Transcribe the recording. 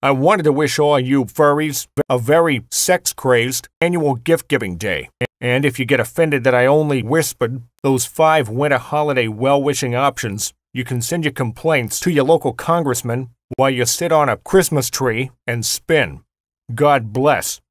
I wanted to wish all you furries a very sex-crazed annual gift-giving day. And if you get offended that I only whispered those 5 winter holiday well-wishing options, you can send your complaints to your local congressman while you sit on a Christmas tree and spin. God bless.